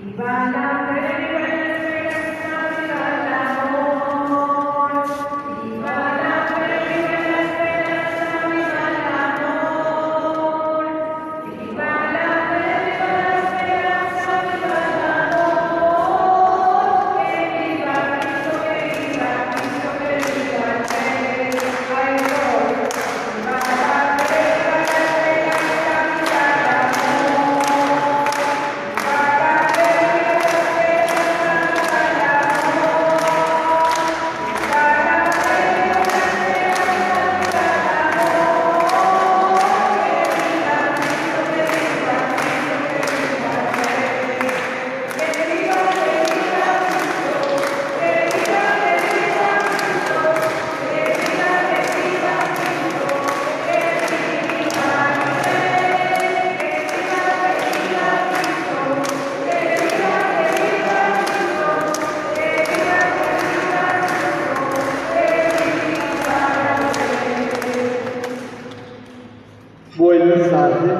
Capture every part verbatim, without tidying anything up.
Buenas tardes.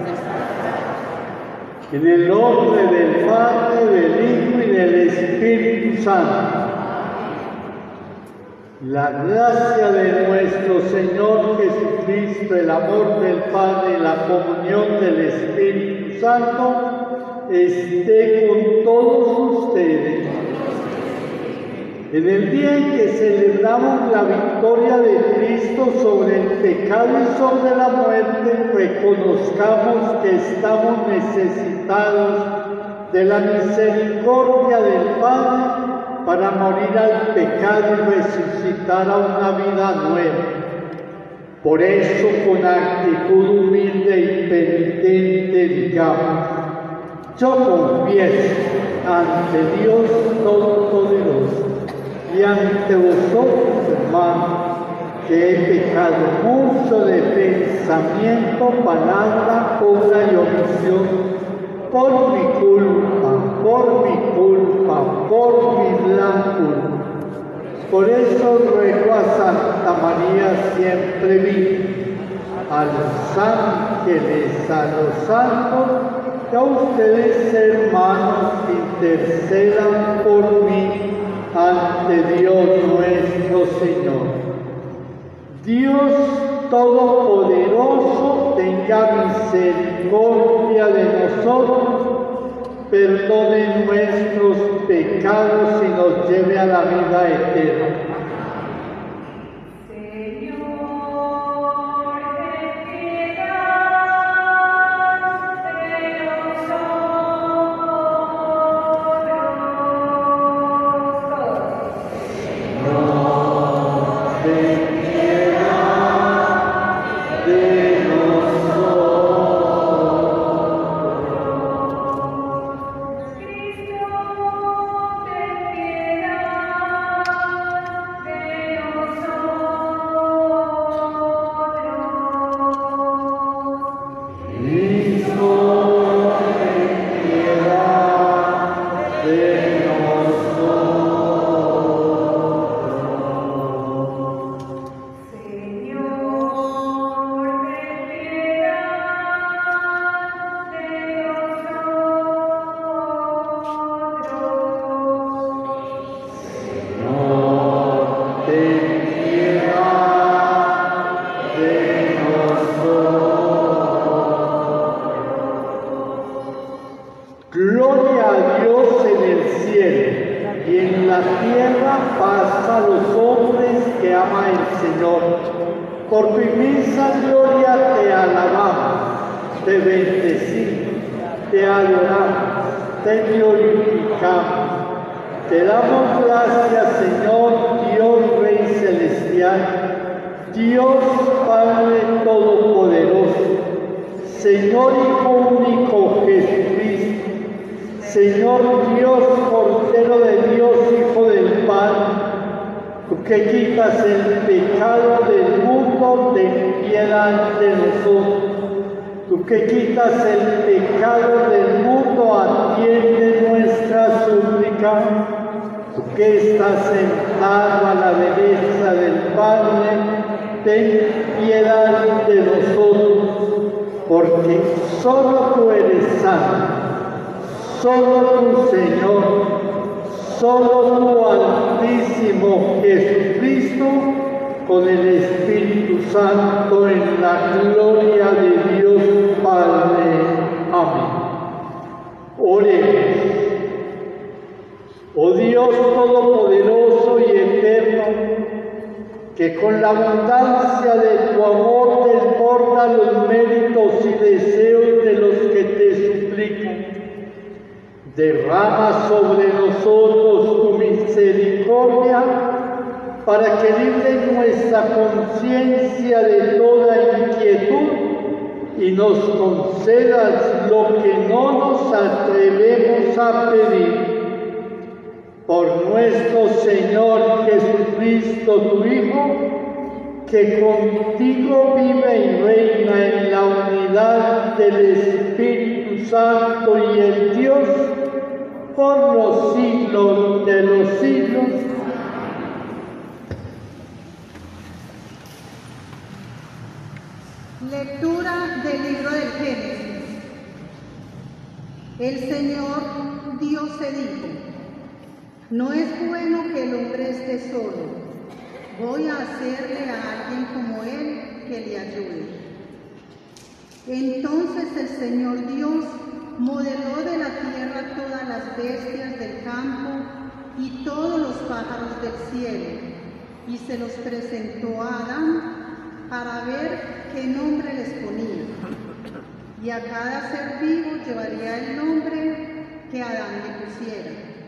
En el nombre del Padre, del Hijo y del Espíritu Santo. La gracia de nuestro Señor Jesucristo, el amor del Padre y la comunión del Espíritu Santo esté con todos ustedes. En el día en que celebramos la victoria de Cristo sobre el pecado y sobre la muerte, reconozcamos que estamos necesitados de la misericordia del Padre para morir al pecado y resucitar a una vida nueva. Por eso, con actitud humilde y penitente, digamos: yo confieso ante Dios Todopoderoso y ante vosotros, hermanos, que he pecado mucho de pensamiento, palabra, obra y omisión, por mi culpa, por mi culpa, por mi gran culpa. Por eso ruego a Santa María siempre viva, a los ángeles, a los santos, que a ustedes, hermanos, intercedan por mí ante Dios nuestro Señor. Dios Todopoderoso tenga misericordia de nosotros, perdone nuestros pecados y nos lleve a la vida eterna. Gloria a Dios en el cielo, y en la tierra paz a los hombres que ama el Señor. Por tu inmensa gloria te alabamos, te bendecimos, te adoramos, te glorificamos. Te damos gracias, Señor, Dios Rey Celestial, Dios Padre Todopoderoso, Señor Hijo único Jesucristo, Señor Dios, Cordero de Dios, Hijo del Padre, tú que quitas el pecado del mundo, ten piedad de nosotros. Tú que quitas el pecado del mundo, atiende nuestra súplica. Tú que estás sentado a la derecha del Padre, ten piedad de nosotros, porque solo tú eres santo. solo tú, Señor, solo tú, Altísimo Jesucristo, con el Espíritu Santo, en la gloria de Dios Padre. Amén. Oremos. Oh Dios Todopoderoso y Eterno, que con la abundancia de tu amor desborda los méritos y deseos de los que te suplican, derrama sobre nosotros tu misericordia para que libre nuestra conciencia de toda inquietud y nos concedas lo que no nos atrevemos a pedir. Por nuestro Señor Jesucristo, tu Hijo, que contigo vive y reina en la unidad del Espíritu Santo y el Dios, por los siglos de los siglos. Lectura del libro del Génesis. El Señor Dios se dijo: no es bueno que el hombre esté solo. Voy a hacerle a alguien como él que le ayude. Entonces el Señor Dios modeló de la tierra todas las bestias del campo y todos los pájaros del cielo, y se los presentó a Adán para ver qué nombre les ponía. Y a cada ser vivo llevaría el nombre que Adán le pusiera.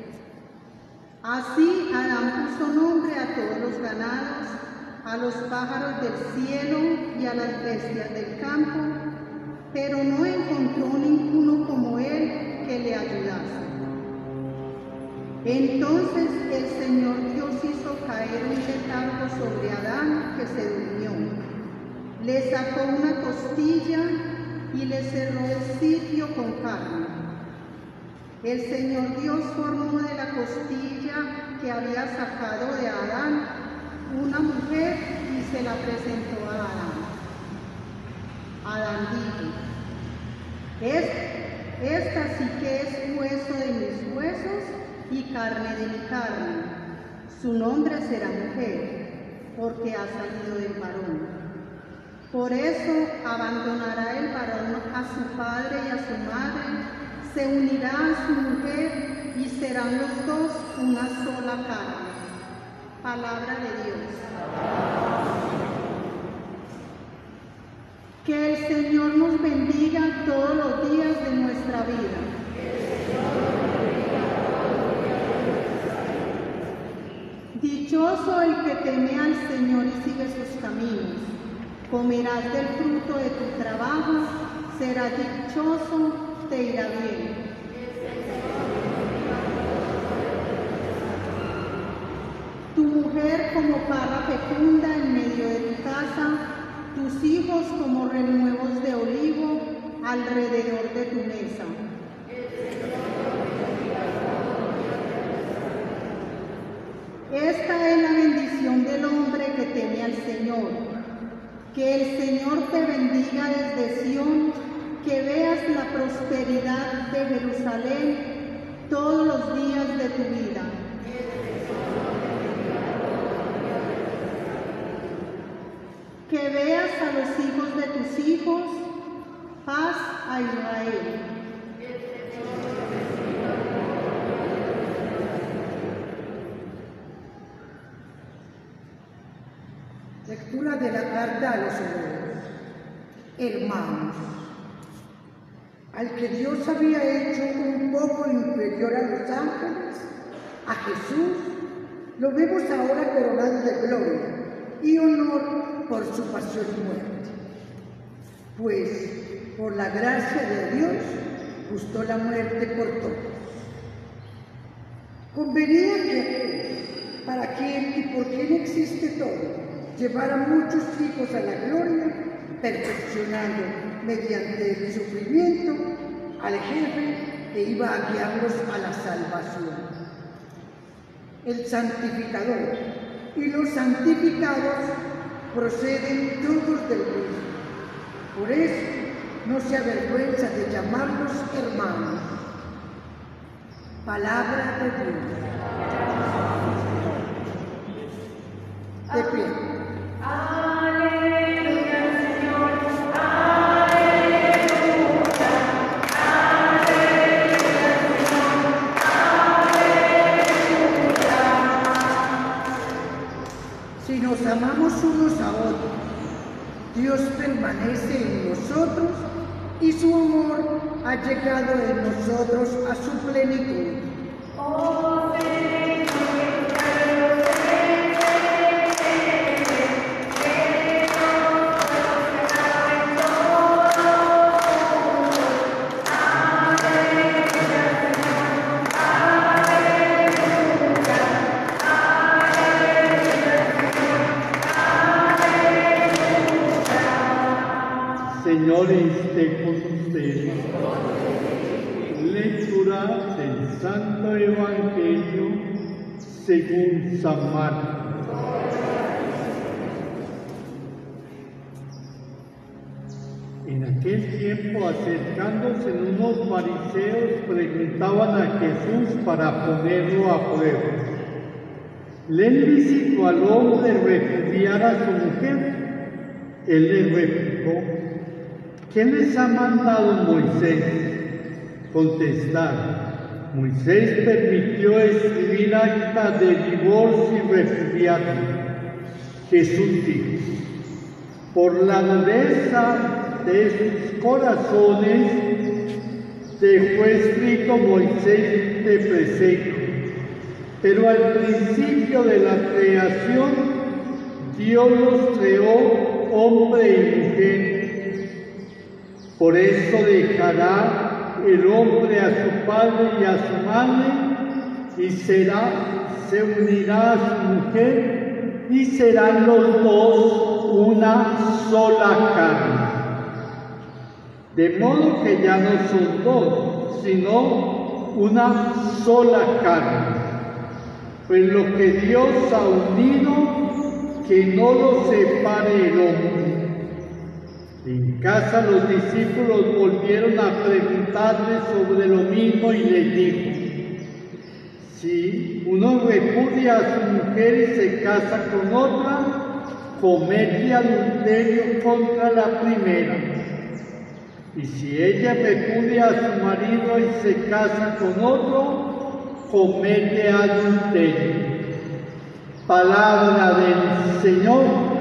Así Adán puso nombre a todos los ganados, a los pájaros del cielo y a las bestias del campo, pero no encontró ninguno como él que le ayudase. Entonces el Señor Dios hizo caer un letargo sobre Adán, que se durmió. Le sacó una costilla y le cerró el sitio con carne. El Señor Dios formó de la costilla que había sacado de Adán una mujer y se la presentó a Adán. Adán dijo: esta sí que es hueso de mis huesos y carne de mi carne. Su nombre será mujer, porque ha salido del varón. Por eso abandonará el varón a su padre y a su madre, se unirá a su mujer y serán los dos una sola carne. Palabra de Dios. Que el Señor nos bendiga todos los días de nuestra vida. Dichoso el que teme al Señor y sigue sus caminos. Comerás del fruto de tu trabajo, serás dichoso, te irá bien. Tu mujer como parra fecunda en medio de tu casa, tus hijos como renuevos de olivo alrededor de tu mesa. Esta es la bendición del hombre que teme al Señor. Que el Señor te bendiga desde Sión, que veas la prosperidad de Jerusalén todos los días de tu vida. Que veas a los hijos de tus hijos, paz a Israel. Lectura de la carta a los hebreos. Hermanos, al que Dios había hecho un poco inferior a los ángeles, a Jesús, lo vemos ahora coronado de gloria y honor por su pasión y muerte. Pues, por la gracia de Dios, gustó la muerte por todos. Convenía que, para quien y por quien existe todo, llevara muchos hijos a la gloria, perfeccionando mediante el sufrimiento al jefe que iba a guiarlos a la salvación. El santificador y los santificados proceden todos del mismo. Por eso no se avergüenza de llamarlos hermanos. Palabra de Dios. De pie. Aleluya, Señor. Si nos amamos unos a otros, Dios permanece en nosotros y su amor ha llegado en nosotros a su plenitud. Oh, Señor, Señor esté con ustedes. Lectura del Santo Evangelio según San Marcos. En aquel tiempo, acercándose unos fariseos, preguntaban a Jesús para ponerlo a prueba: ¿le es lícito al hombre repudiar a su mujer? Él les replicó: ¿qué les ha mandado Moisés? Contestaron: Moisés permitió escribir acta de divorcio y repudiarlo. Jesús dijo: por la dureza de sus corazones dejó escrito Moisés de precepto, pero al principio de la creación Dios los creó hombre y mujer. Por eso dejará el hombre a su padre y a su madre, y será, se unirá a su mujer, y serán los dos una sola carne. De modo que ya no son dos, sino una sola carne. Pues lo que Dios ha unido, que no lo separe el hombre. En casa los discípulos volvieron a preguntarle sobre lo mismo y les dijo: si uno repudia a su mujer y se casa con otra, comete adulterio contra la primera. Y si ella repudia a su marido y se casa con otro, comete adulterio. Palabra del Señor.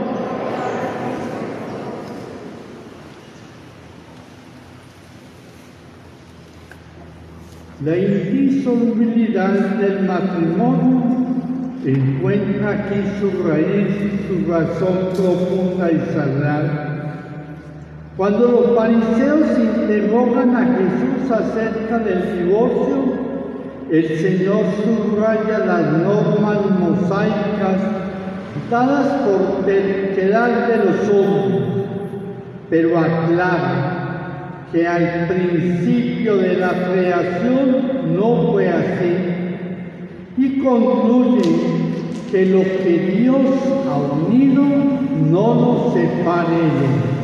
La indisolubilidad del matrimonio encuentra aquí su raíz y su razón profunda y sagrada. Cuando los fariseos interrogan a Jesús acerca del divorcio, el Señor subraya las normas mosaicas dadas por terquedad de los hombres, pero aclara que al principio de la creación no fue así, y concluye que lo que Dios ha unido no lo separe el hombre.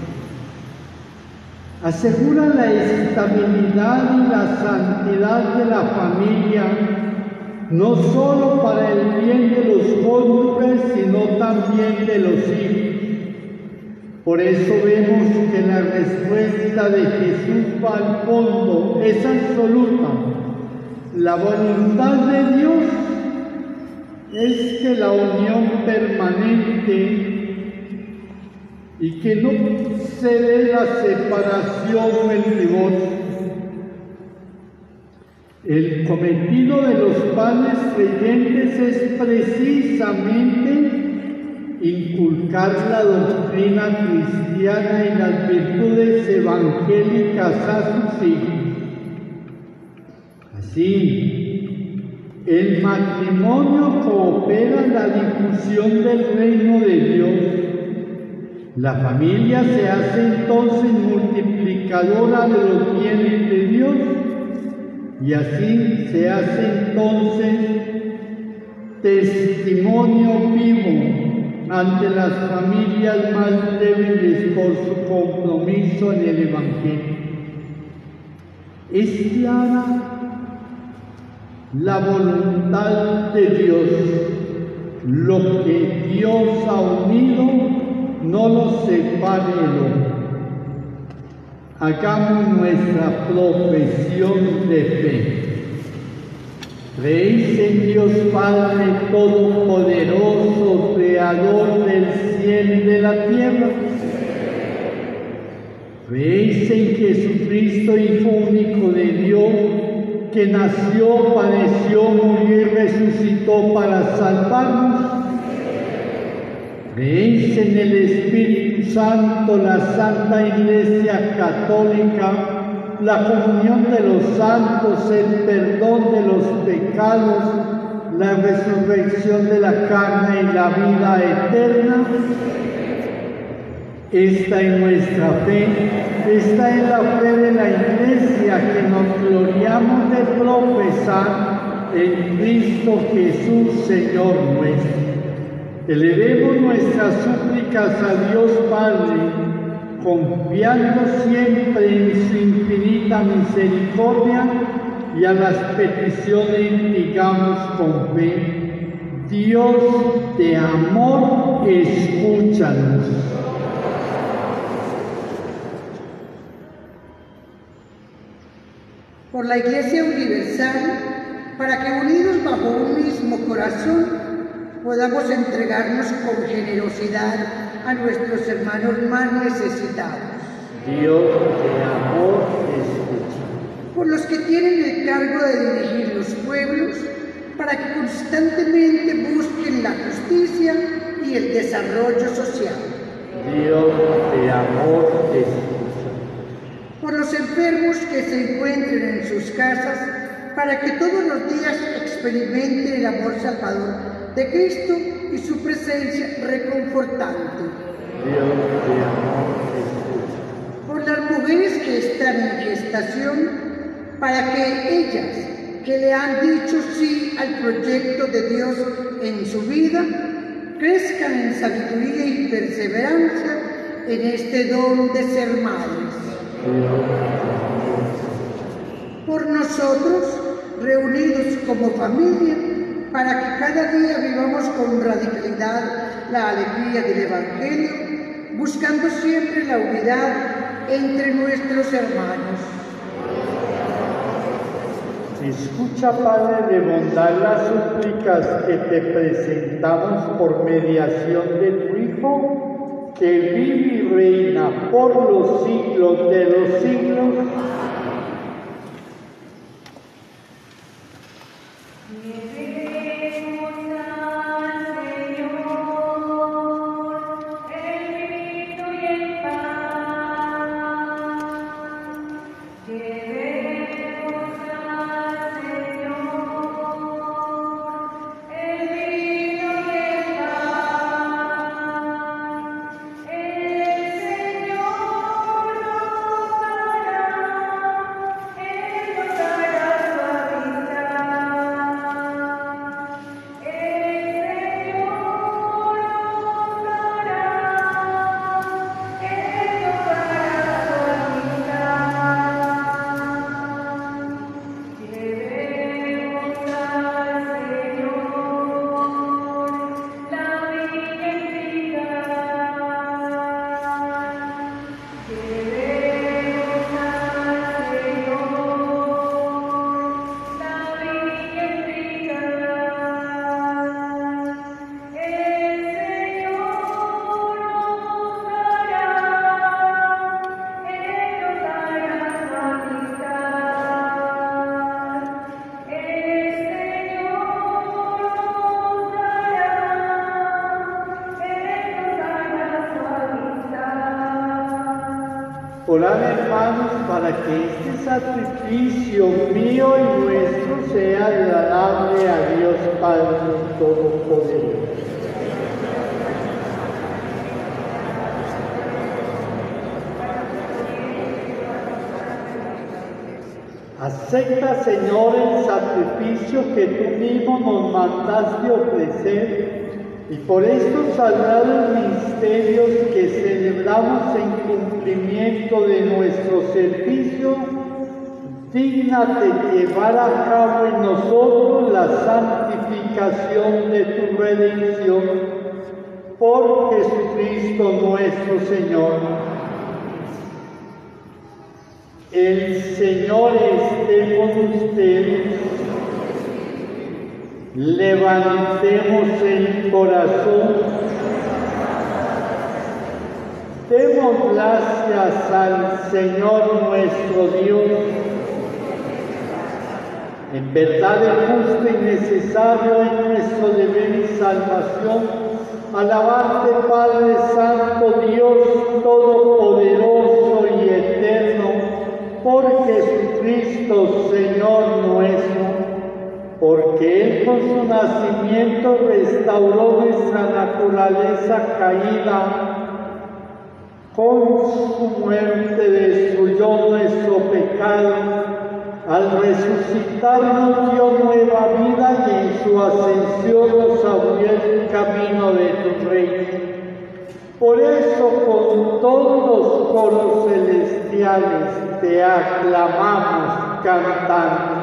Asegura la estabilidad y la santidad de la familia, no solo para el bien de los cónyuges, sino también de los hijos. Por eso vemos que la respuesta de Jesús va al fondo, es absoluta. La voluntad de Dios es que la unión permanente y que no se dé la separación o el divorcio. El cometido de los padres creyentes es precisamente inculcar la doctrina cristiana y las virtudes evangélicas a sus hijos. Así, el matrimonio coopera en la difusión del reino de Dios. La familia se hace entonces multiplicadora de los bienes de Dios, y así se hace entonces testimonio vivo ante las familias más débiles por su compromiso en el Evangelio. Es clara la voluntad de Dios. Lo que Dios ha unido, no lo separe el hombre. Hagamos nuestra profesión de fe. ¿Creéis en Dios Padre Todopoderoso, Creador del cielo y de la tierra? ¿Creéis en Jesucristo, Hijo único de Dios, que nació, padeció, murió y resucitó para salvarnos? ¿Creéis en el Espíritu Santo, la Santa Iglesia Católica, la comunión de los santos, el perdón de los pecados, la resurrección de la carne y la vida eterna? Esta es nuestra fe, esta es la fe de la Iglesia que nos gloriamos de profesar en Cristo Jesús, Señor nuestro. Elevemos nuestras súplicas a Dios Padre, confiando siempre en su infinita misericordia, y a las peticiones digamos con fe: Dios de amor, escúchanos. Por la Iglesia Universal, para que unidos bajo un mismo corazón podamos entregarnos con generosidad a nuestros hermanos más necesitados. Dios de amor, escucha. Por los que tienen el cargo de dirigir los pueblos, para que constantemente busquen la justicia y el desarrollo social. Dios de amor, escucha. Por los enfermos que se encuentren en sus casas, para que todos los días experimenten el amor salvador de Cristo y su presencia reconfortante. Dios de amor, escucha. Por las mujeres que están en gestación, para que ellas, que le han dicho sí al proyecto de Dios en su vida, crezcan en sabiduría y perseverancia en este don de ser madres. Por nosotros, reunidos como familia, para que cada día vivamos con radicalidad la alegría del Evangelio, buscando siempre la unidad entre nuestros hermanos. Escucha, Padre de bondad, las súplicas que te presentamos por mediación de tu Hijo, que vive y reina por los siglos de los siglos. Orad, hermanos, para que este sacrificio mío y nuestro sea agradable a Dios Padre Todopoderoso. Acepta, Señor, el sacrificio que tú mismo nos mandaste ofrecer, y por estos sagrados misterios que celebramos en cumplimiento de nuestro servicio, dígnate llevar a cabo en nosotros la santificación de tu redención, por Jesucristo nuestro Señor. El Señor esté con ustedes. Levantemos el corazón. Demos gracias al Señor nuestro Dios. En verdad es justo y necesario en nuestro deber y salvación alabarte, Padre Santo, Dios Todopoderoso y Eterno, por Jesucristo, Señor nuestro, porque Él con su nacimiento restauró nuestra naturaleza caída, con su muerte destruyó nuestro pecado, al resucitar nos dio nueva vida y en su ascensión nos abrió el camino de tu reino. Por eso con todos los coros celestiales te aclamamos cantando.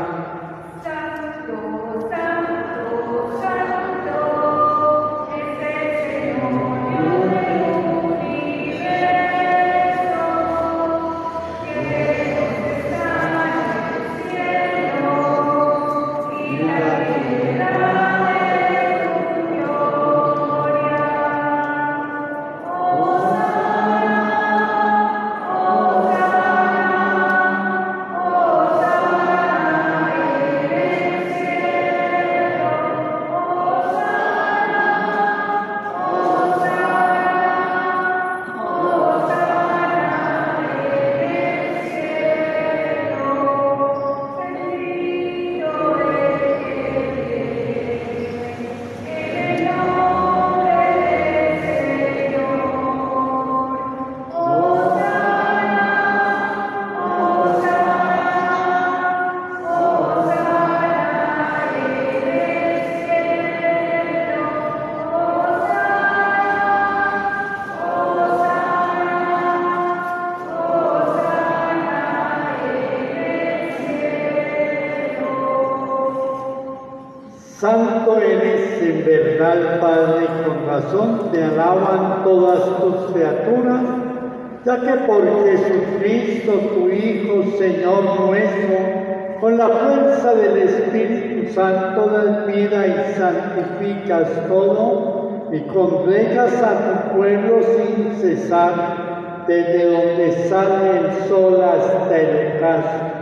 Santo eres en verdad, Padre, y con razón te alaban todas tus criaturas, ya que por Jesucristo, tu Hijo, Señor nuestro, con la fuerza del Espíritu Santo das vida y santificas todo, y congregas a tu pueblo sin cesar, desde donde sale el sol hasta el ocaso.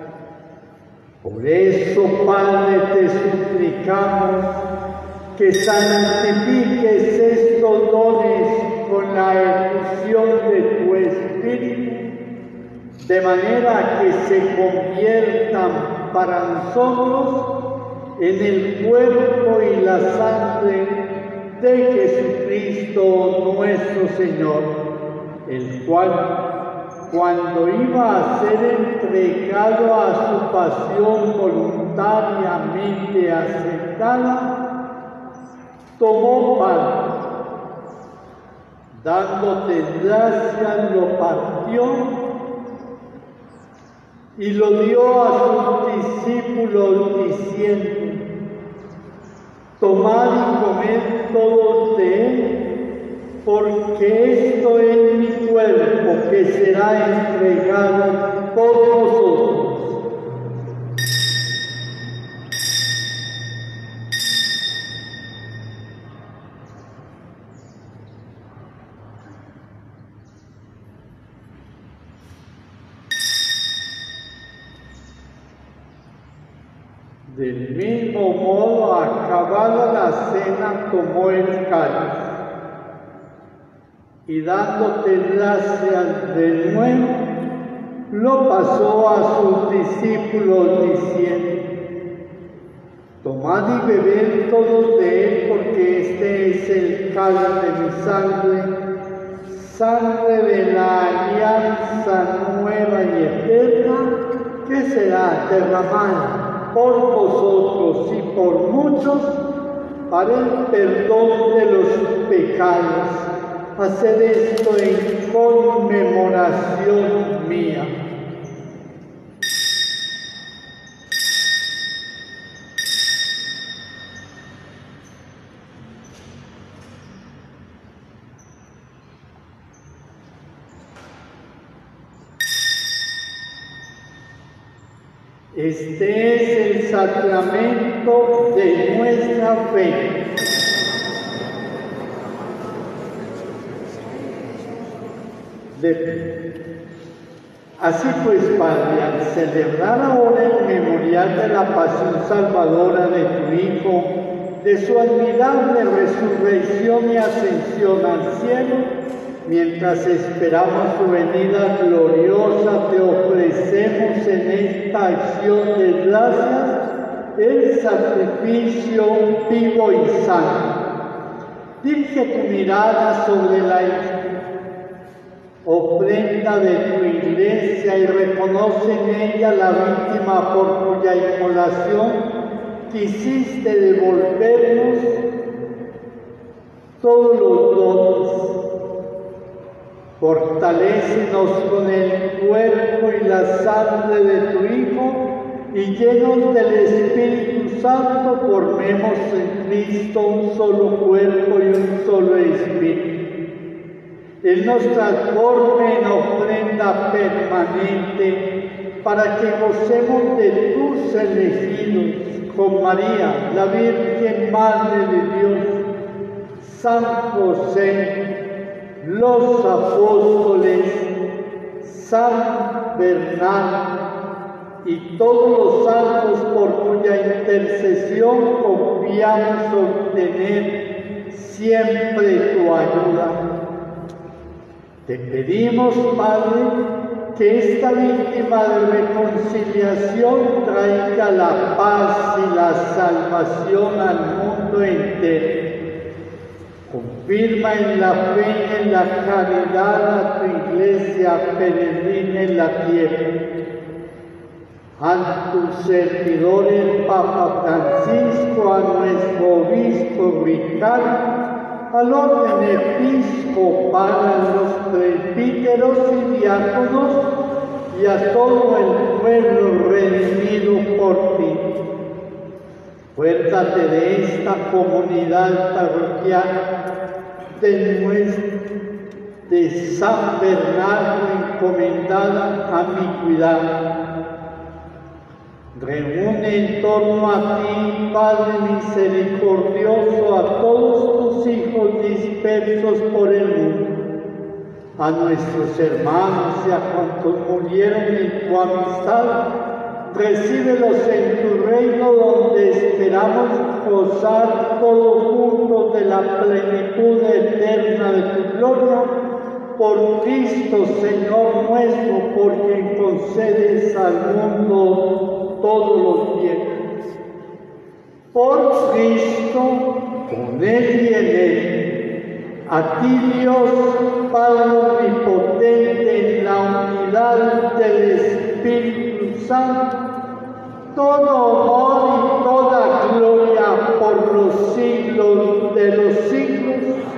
Por eso, Padre, te suplicamos que santifiques estos dones con la efusión de tu Espíritu, de manera que se conviertan para nosotros en el cuerpo y la sangre de Jesucristo nuestro Señor, el cual, cuando iba a ser entregado a su pasión voluntariamente aceptada, tomó pan, dándote gracias, lo partió y lo dio a sus discípulos diciendo: tomad y comed todos de él, porque esto es mi cuerpo que será entregado por vosotros. Del mismo modo, acabada la cena, tomó el cáliz y dándote gracias de nuevo, lo pasó a sus discípulos diciendo: tomad y bebed todos de él, porque este es el cáliz de mi sangre, sangre de la alianza nueva y eterna, que será derramada por vosotros y por muchos para el perdón de los pecados. Haced esto en conmemoración mía. Este es el sacramento de nuestra fe. De... Así pues, Padre, al celebrar ahora el memorial de la pasión salvadora de tu Hijo, de su admirable resurrección y ascensión al cielo, mientras esperamos su venida gloriosa, te ofrecemos en esta acción de gracias el sacrificio vivo y santo. Dirige tu mirada sobre la ofrenda de tu iglesia y reconoce en ella la víctima por cuya inmolación quisiste devolvernos todos los dones. Fortalécenos con el cuerpo y la sangre de tu Hijo y llenos del Espíritu Santo formemos en Cristo un solo cuerpo y un solo espíritu. Él nos transforme en ofrenda permanente para que gocemos de tus elegidos con María, la Virgen Madre de Dios, San José, los apóstoles, San Bernardo y todos los santos por cuya intercesión confiamos obtener siempre tu ayuda. Te pedimos, Padre, que esta víctima de reconciliación traiga la paz y la salvación al mundo entero. Confirma en la fe y en la caridad a tu iglesia peregrina en la tierra. A tu servidor el Papa Francisco, a nuestro obispo Ricardo, al orden episcopal, a los presbíteros y diáconos y a todo el pueblo redimido por ti. Acuérdate de esta comunidad parroquial de, nuestro, de San Bernardo encomendada a mi cuidado. Reúne en torno a ti, Padre misericordioso, a todos tus hijos dispersos por el mundo, a nuestros hermanos y a cuantos murieron en tu amistad. Recíbelos en tu reino, donde esperamos gozar todos juntos de la plenitud eterna de tu gloria. Por Cristo, Señor nuestro, por quien concedes al mundo todos los bienes. Por Cristo, con Él y en Él, a ti Dios, Padre omnipotente, en la unidad del Espíritu Santo, todo honor y toda gloria por los siglos de los siglos.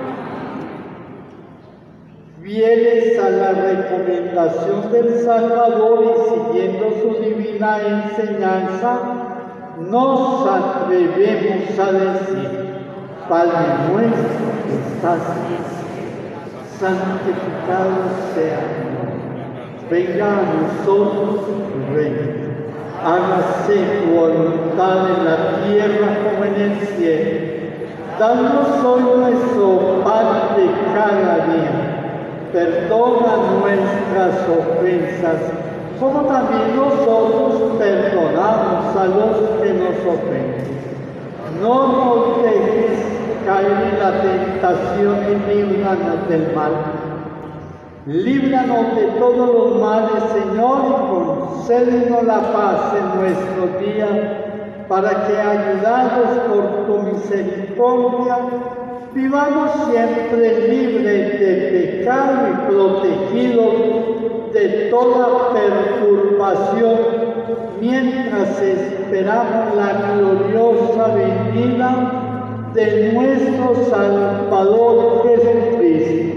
Fieles a la recomendación del Salvador y siguiendo su divina enseñanza, nos atrevemos a decir: Padre nuestro que estás en el cielo, santificado sea tu nombre. Venga a nosotros tu reino. Hágase tu voluntad en la tierra como en el cielo. Danos hoy nuestro pan de cada día. Perdona nuestras ofensas, como también nosotros perdonamos a los que nos ofenden. No nos dejes caer en la tentación y líbranos del mal. Líbranos de todos los males, Señor, y concédenos la paz en nuestros días, para que, ayudados por tu misericordia, vivamos siempre libres de pecado y protegidos de toda perturbación, mientras esperamos la gloriosa venida de nuestro Salvador Jesucristo.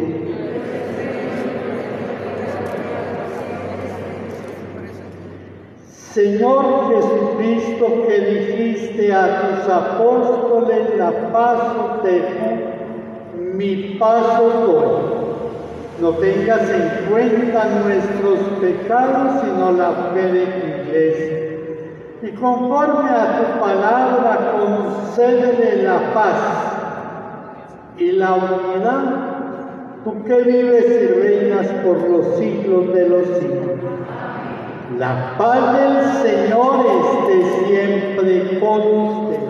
Señor Jesucristo, que dijiste a tus apóstoles: la paz os dejo, mi paz os doy. No tengas en cuenta nuestros pecados, sino la fe de tu iglesia. y conforme a tu palabra concédele la paz y la unidad, tú que vives y reinas por los siglos de los siglos. La paz del Señor esté siempre con ustedes.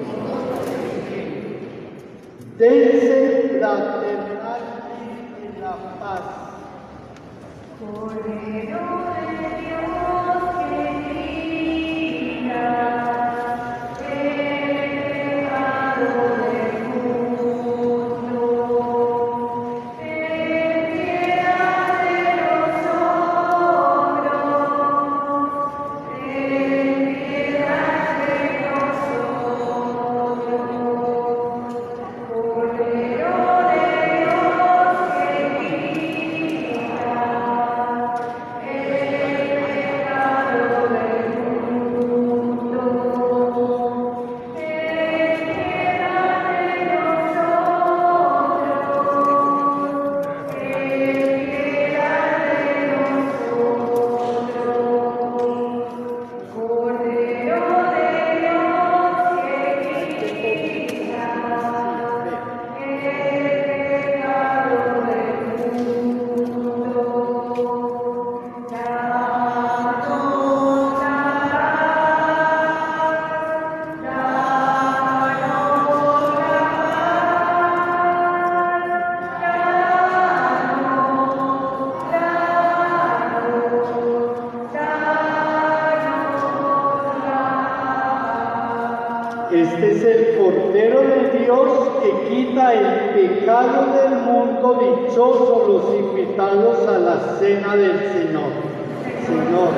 Dense fraternalmente la paz. Cordero de Dios que quita el pecado del mundo, ten piedad de nosotros, ten piedad de nosotros. Cordero de Dios que quita Este es el Cordero de Dios que quita el pecado del mundo. Dichosos los invitados a la cena del Señor. Señor.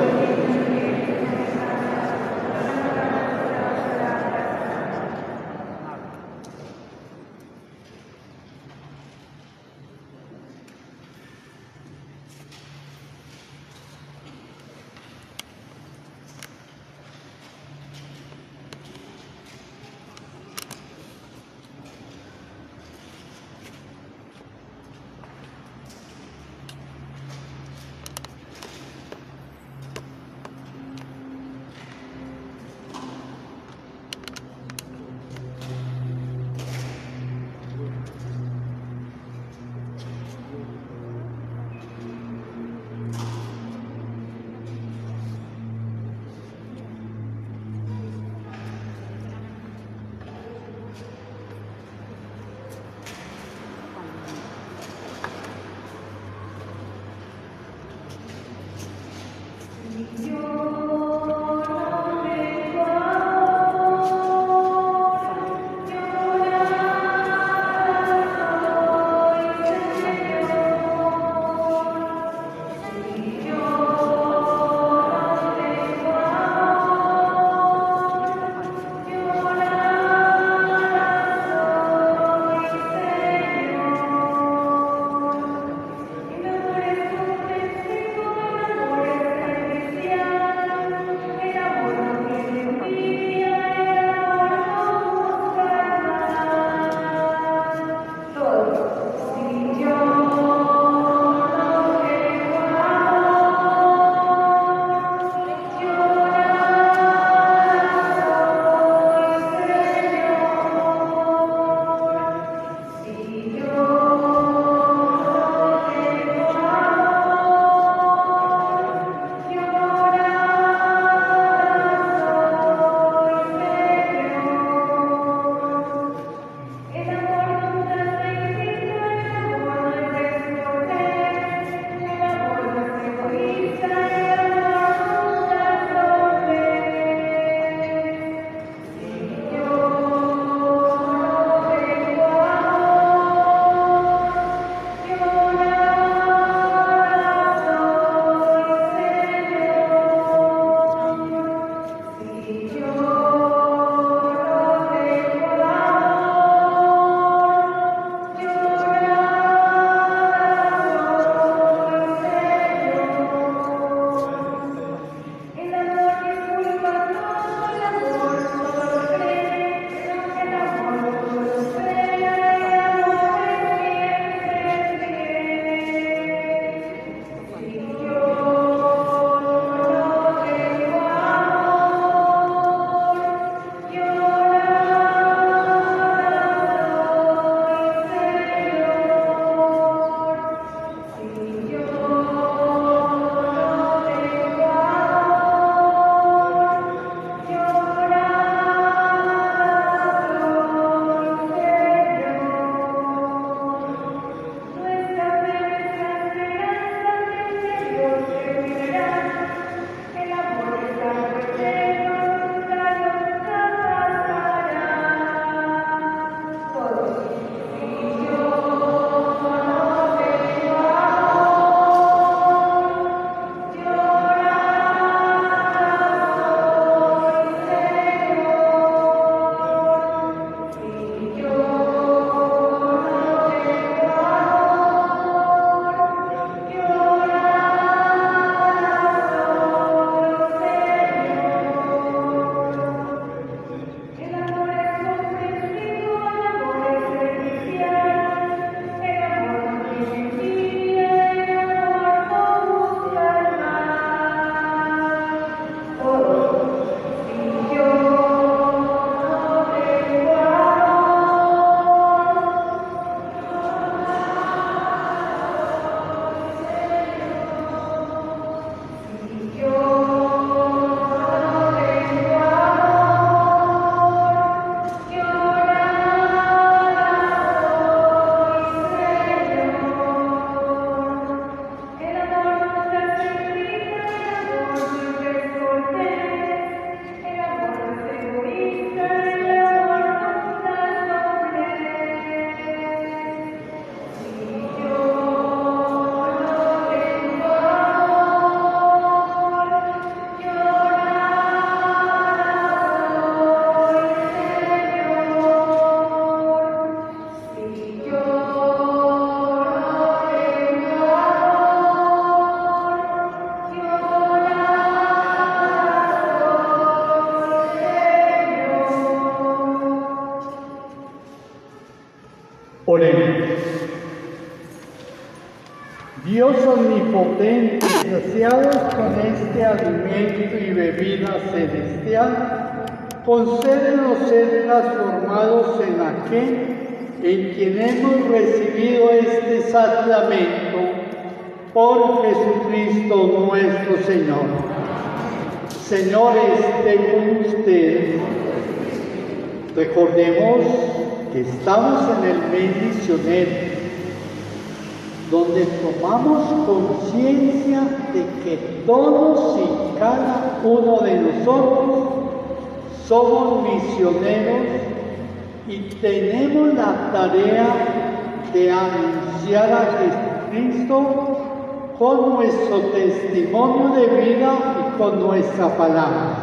Dios omnipotente, saciados con este alimento y bebida celestial, concédenos ser transformados en aquel en quien hemos recibido este sacramento, por Jesucristo nuestro Señor. Señor, esté con ustedes. Recordemos que estamos en el mes misionero, donde tomamos conciencia de que todos y cada uno de nosotros somos misioneros y tenemos la tarea de anunciar a Jesucristo con nuestro testimonio de vida y con nuestra palabra.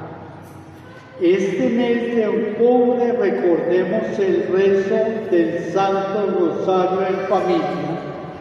Este mes de octubre recordemos el rezo del Santo Rosario en familia.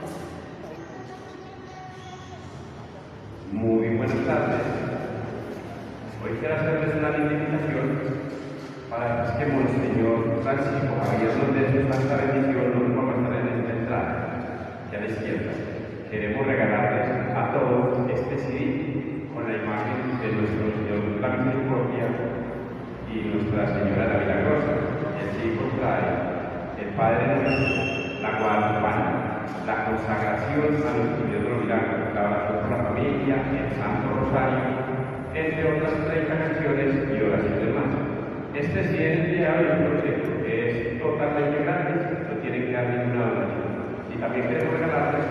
Muy buenas tardes. Hoy quiero hacerles una linda invitación para que Monseñor Francisco Javier de su santa bendición nos va a estar en esta entrada, aquí a la izquierda. Queremos regalarles a todos este C D con la imagen de nuestro Señor de la Misericordia y Nuestra Señora de la Milagrosa. El C D trae el Padre Nuestro, la Guadalupana, la consagración a nuestro Dios de los Milagros, la oración por la familia, el Santo Rosario, entre otras treinta canciones y oraciones más. Este sí es enviado en un proyecto que es totalmente gratis, no tienen que dar ninguna donación. Y también queremos regalarles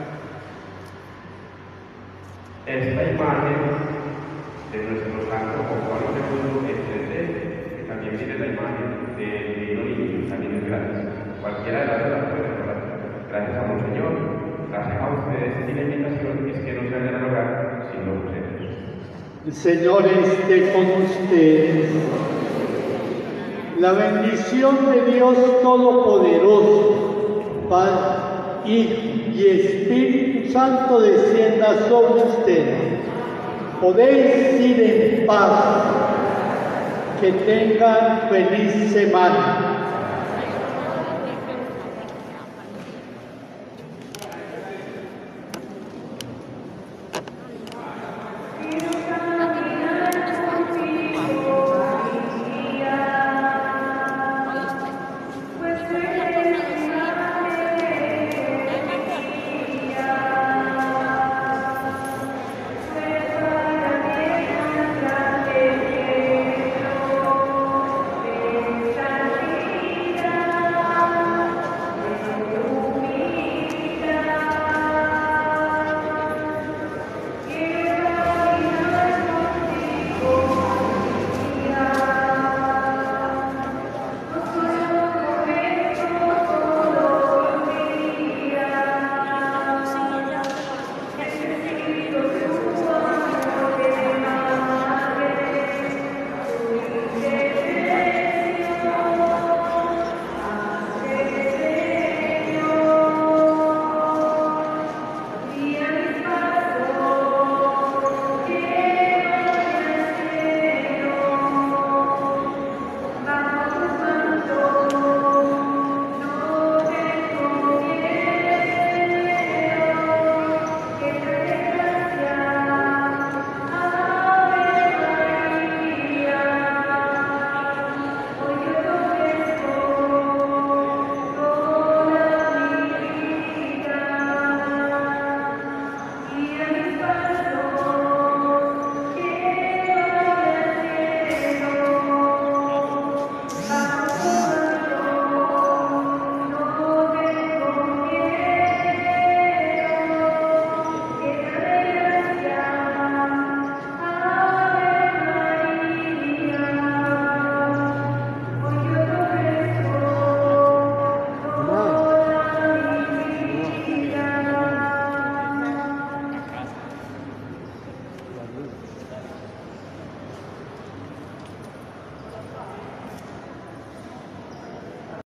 esta imagen de nuestro Santo Juan Pablo segundo en tres D, que también tiene la imagen de Divino Niño, también es gratis. Cualquiera de las dos las puede regalar. Gracias a Monseñor, gracias a ustedes, y la invitación es que no se vayan a lograr sino ustedes. El Señor esté con ustedes. La bendición de Dios Todopoderoso, Padre, Hijo y Espíritu Santo descienda sobre ustedes. Podéis ir en paz. Que tengan feliz semana. Y